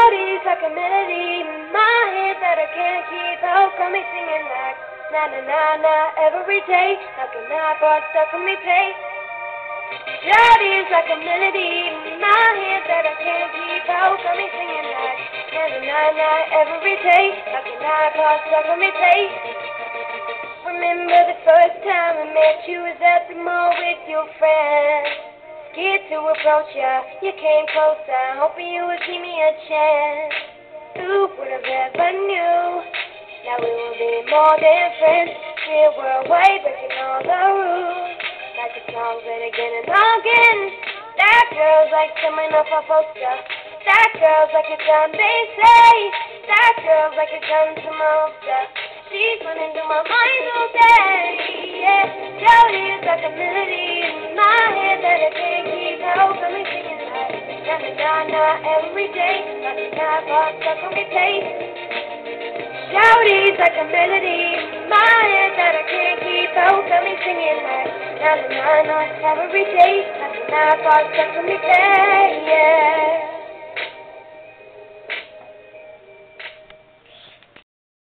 Shawty's like a melody in my head that I can't keep out. Got me singing like na na na na every day, like an iPod stuck on repeat. Shawty's like a melody in my head that I can't keep out. Got me singing like na na na na every day, like an iPod stuck on repeat. Remember the first time I met you was at the mall with your friends. Scared to approach ya, you came closer, hoping you would give me a chance. Who would have ever knew? Now we will be more than friends. We're worldwide, breaking all the rules. Like the songs and again and again. That girl's like coming off a poster. That girl's like a gun, they say. That girl's like a gun to monster. She's running through my mind all day. Yeah, Shawty's like a melody in my head that I can't keep out. Got me singing like na na na na every day, like an iPod stuck on repeat. Shawty's like a melody in my head that I can't keep out. Got me singing like na na na na every day, like an iPod stuck on repeat. Yeah.